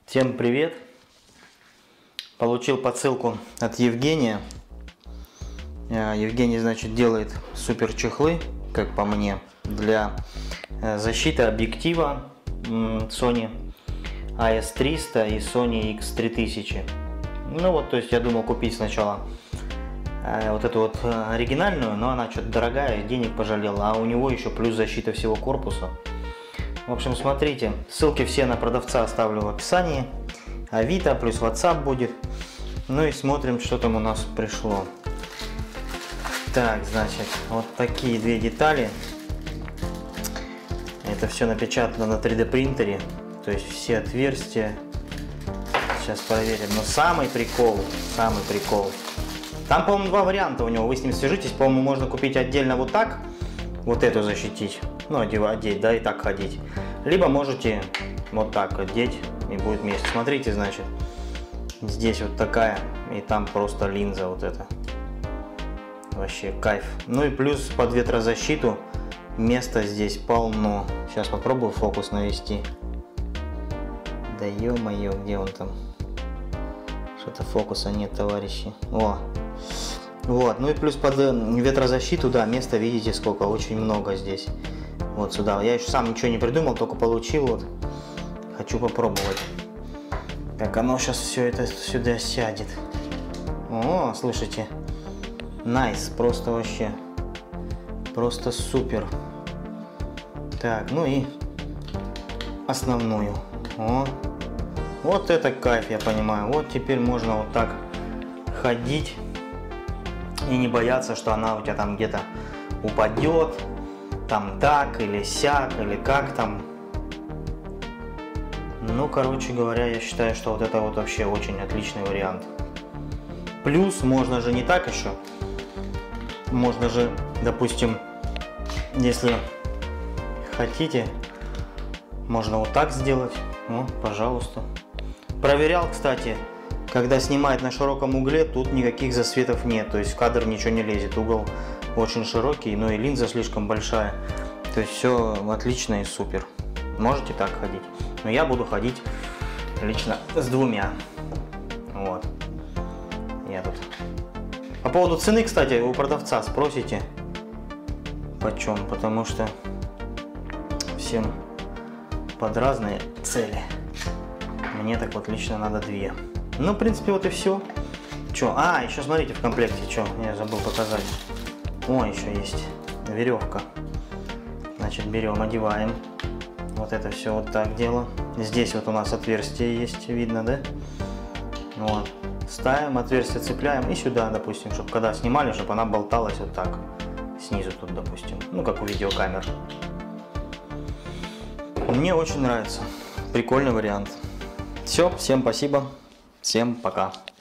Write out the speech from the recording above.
Всем привет! Получил посылку от Евгения. Евгений, значит, делает супер чехлы, как по мне, для защиты объектива Sony AS300 и Sony X3000. Ну вот, то есть я думал купить сначала вот эту вот оригинальную, но она что-то дорогая, денег пожалел, а у него еще плюс защита всего корпуса. В общем, смотрите, ссылки все на продавца оставлю в описании. Авито плюс WhatsApp будет. Ну и смотрим, что там у нас пришло. Так, значит, вот такие две детали. Это все напечатано на 3D принтере. То есть все отверстия. Сейчас проверим. Но самый прикол. Там, по-моему, два варианта у него. Вы с ним свяжитесь. По-моему, можно купить отдельно вот так. Вот эту защитить. Ну, одеть, да, и так ходить. Либо можете вот так одеть, и будет вместе. Смотрите, значит, здесь вот такая, и там просто линза вот эта. Вообще кайф. Ну и плюс под ветрозащиту места здесь полно. Сейчас попробую фокус навести. Да ё-моё, где он там? Что-то фокуса нет, товарищи. О! Вот, ну и плюс под ветрозащиту, да, места видите сколько, очень много здесь. Вот сюда. Я еще сам ничего не придумал, только получил вот. Хочу попробовать. Как оно сейчас все это сюда сядет. О, слышите? Найс, просто вообще. Просто супер. Так, ну и основную. О, вот это кайф, я понимаю. Вот теперь можно вот так ходить. И не бояться, что она у тебя там где-то упадет, там так или сяк, или как там. Ну, короче говоря, я считаю, что вот это вот вообще очень отличный вариант. Плюс можно же не так еще. Можно же, допустим, если хотите, можно вот так сделать. Ну, пожалуйста. Проверял, кстати. Когда снимает на широком угле, тут никаких засветов нет, то есть в кадр ничего не лезет, угол очень широкий, но и линза слишком большая, то есть все отлично и супер. Можете так ходить, но я буду ходить лично с двумя. Вот. Я тут. По поводу цены, кстати, у продавца спросите, почем, потому что всем под разные цели. Мне так вот лично надо две. Ну, в принципе, вот и все. Че? А, еще смотрите в комплекте, что, я забыл показать. О, еще есть веревка. Значит, берем, одеваем. Вот это все вот так дело. Здесь вот у нас отверстие есть, видно, да? Вот. Ставим, отверстие цепляем и сюда, допустим, чтобы когда снимали, чтобы она болталась вот так. Снизу тут, допустим. Ну, как у видеокамер. Мне очень нравится. Прикольный вариант. Все, всем спасибо. Всем пока.